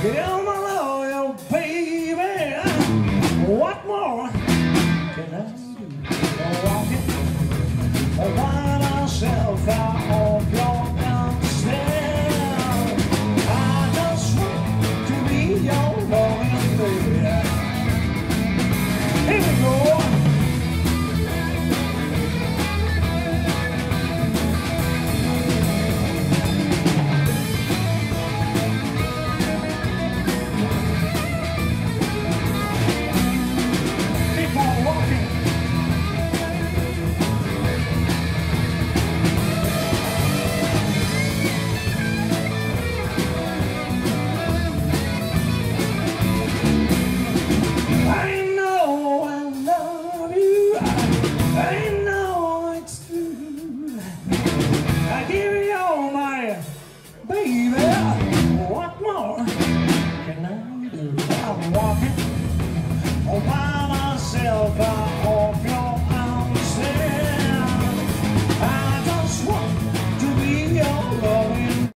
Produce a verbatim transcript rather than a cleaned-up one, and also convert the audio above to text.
Yeah, my loyal baby, what more can I do? Walking by myself out of your downstairs. I just want to be your loving baby. Here we go. Baby, what more can I do? I'm walking